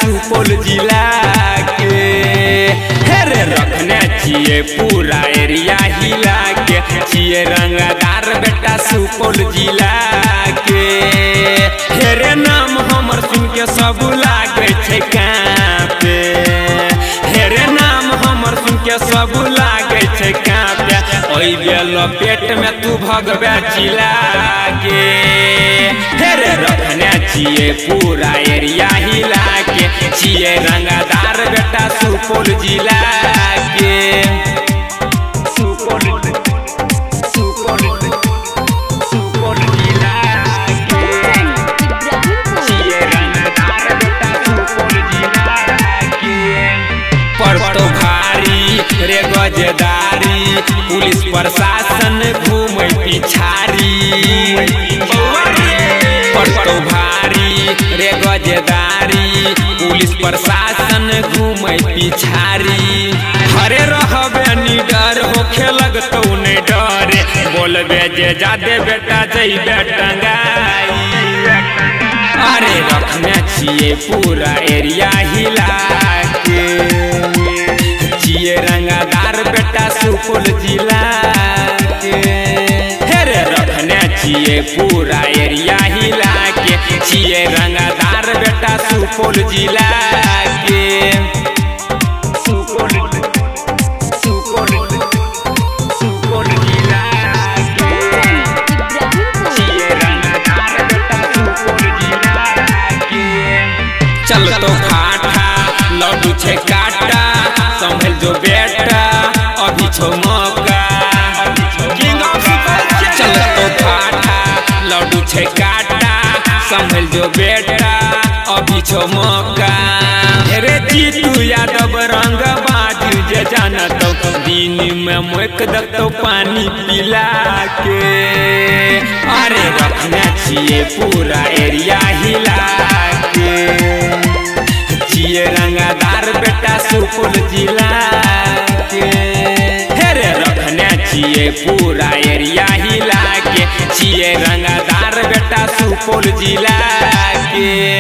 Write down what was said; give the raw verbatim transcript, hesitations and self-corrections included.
सुपौल जिला के। हेरे रखने छिए पूरा एरिया हिला के, छिए रंगदार बेटा सुपौल जिला के। हेरे नाम हमर सुन के सब लागे छै कांपे, हेरे नाम हमर सुन के सब लागे छै कांपे। ओइ बेल पेट में तू भगवे चिला के। हेरे रखने छिए पूरा एरिया हिला के, छिए रंगदार बेटा सुपौल जिला के। सुपौल सुपौल सुपौल जिला के, छिए रंगदार बेटा सुपौल जिला के। पड़तो भारी रे गजदारी, पुलिस प्रशासन घूमे पिछारी। पड़तो भारी रे गजदारी, पुलिस प्रशासन घूमे पिछारी। हरे रहबे निडर होखे लगतौ नहीं डरे, बोलबे जे जादे बेटा जइबे टंगाई। अरे रखने छिए पूरा एरिया हिला के, छिए रंगदार बेटा सुपौल जिला के। हेरे रखने छिए पूरा एरिया हिला के, छिए रंगदार बेटा सुपौल जिला के। सुपौल सुपौल सुपौल जिला के, छिए रंगदार बेटा सुपौल जिला के। चलतो फाटा लड्डू छे काटा, संभल जो बेटा अभी छो मौका। चलतो फाटा लड्डू छे काटा, संभल जो बेटा अभी छो मौका। रे जीतू यादव रंग बाजू जे जानतो, दिन में मुक दतो पानी पिला के। अरे रखने छिए पूरा एरिया हिला के, छिए रंगदार बेटा सुपौल जिला के। हेरे रखने छिए पूरा एरिया हिला के, छिए रंगदार बेटा सुपौल जिला के।